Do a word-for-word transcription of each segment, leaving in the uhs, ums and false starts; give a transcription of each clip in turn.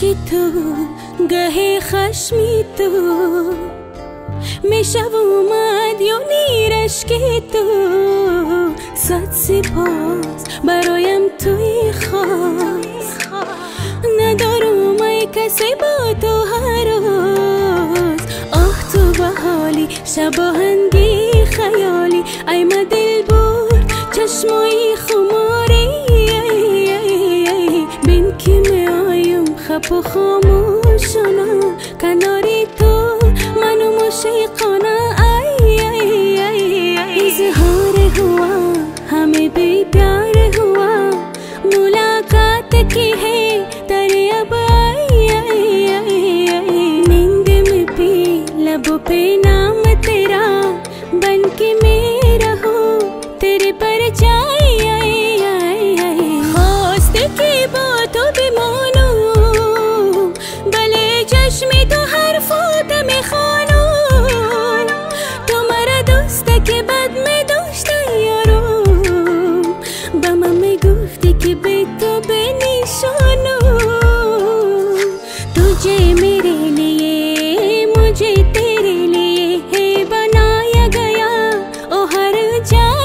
عاشقی تو گه خشمی تو میشو اومد یا نیرشکی تو صد سپاس برایم توی خاص ندارم ای کسی با تو هر روز آه تو به حالی شباهنگی خیالی ای ما دل برد چشمایی خماری بین که می آیم خب و خاموشانه کناری تو منو مشیقانه اظهار ہوا ہمیں بھی پیار ہوا ملاقات کی ہے تیرے اب نیند میں بھی لبوں پہ نام تیرا بن کے میں رہوں تیرے پر جائے خواستے کی باتوں بھی مانو بلے چشمی تو ہر فوت میں خانو تمہارا دوست کے بعد میں دوست یارو بما میں گفتی کہ بے تو بے نشانو تجھے میرے لیے مجھے تیرے لیے ہے بنایا گیا او ہر جائے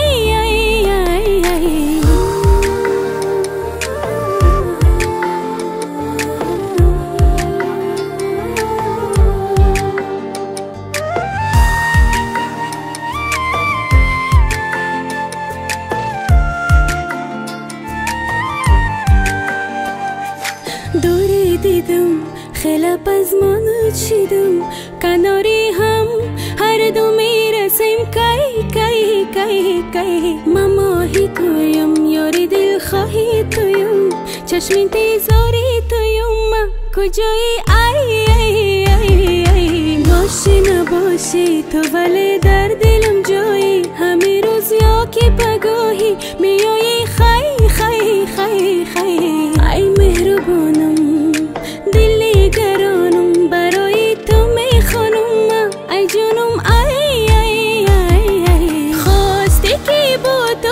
دوری دیدم خیلی پزمان چیدم کناری هم هر دو میرسیم کی کی کی کی ماماهی تویم یاری دل خواهی تویم چشمی تیزاری تویم ما کجایی ای ای ای ای باشی نباشی تو ولی در دلم جایی همه روز یا که پگاهی میایی خی خی خی خی ای مهربانم دلی گرانم برای تو میخوانم ای جانم ای ای ای ای خواستی که با تو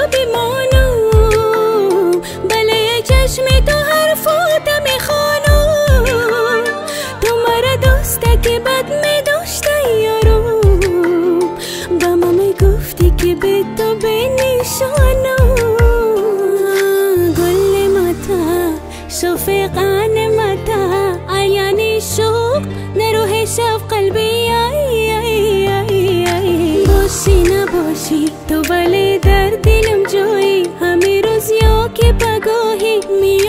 بمانم بله چشم تو حرفات میخوانم تو مرا دوسته که بد میداشته یارو با ما میگفتی که به تو بنشانم گل متا شفقان متا عیانی شوق نروح شف قلبی ای ای ای ای باشی نباشی تو ولی در دلم جایی همه روز یا که پگاهی می